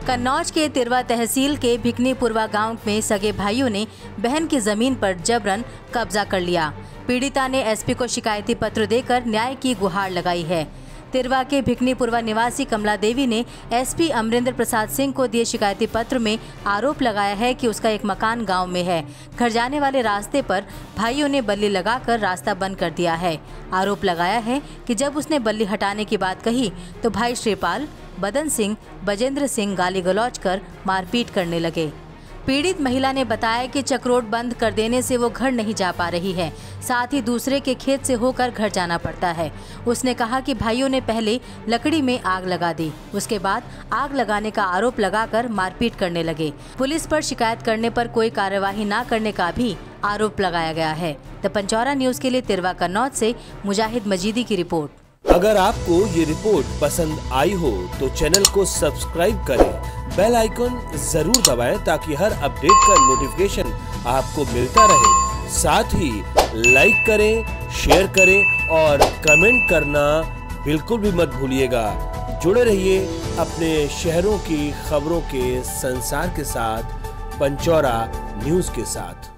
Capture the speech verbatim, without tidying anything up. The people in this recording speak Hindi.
कन्नौज के तिरवा तहसील के भिकनीपुरवा गांव में सगे भाइयों ने बहन की जमीन पर जबरन कब्जा कर लिया। पीड़िता ने एसपी को शिकायती पत्र देकर न्याय की गुहार लगाई है। तिरवा के भिकनीपुरवा निवासी कमला देवी ने एसपी अमरिंदर प्रसाद सिंह को दिए शिकायती पत्र में आरोप लगाया है कि उसका एक मकान गांव में है। घर जाने वाले रास्ते पर भाइयों ने बल्ली लगाकर रास्ता बंद कर दिया है। आरोप लगाया है कि जब उसने बल्ली हटाने की बात कही तो भाई श्रीपाल, बदन सिंह, बजेंद्र सिंह गाली गलौज कर मारपीट करने लगे। पीड़ित महिला ने बताया कि चक्रोड बंद कर देने से वो घर नहीं जा पा रही है, साथ ही दूसरे के खेत से होकर घर जाना पड़ता है। उसने कहा कि भाइयों ने पहले लकड़ी में आग लगा दी, उसके बाद आग लगाने का आरोप लगाकर मारपीट करने लगे। पुलिस पर शिकायत करने पर कोई कार्यवाही न करने का भी आरोप लगाया गया है। द पंचौरा न्यूज के लिए तिरवा कन्नौज से मुजाहिद मजीदी की रिपोर्ट। अगर आपको ये रिपोर्ट पसंद आई हो तो चैनल को सब्सक्राइब करें, बेल आइकन जरूर दबाएं ताकि हर अपडेट का नोटिफिकेशन आपको मिलता रहे। साथ ही लाइक करें, शेयर करें और कमेंट करना बिल्कुल भी मत भूलिएगा। जुड़े रहिए अपने शहरों की खबरों के संसार के साथ, पंचौरा न्यूज के साथ।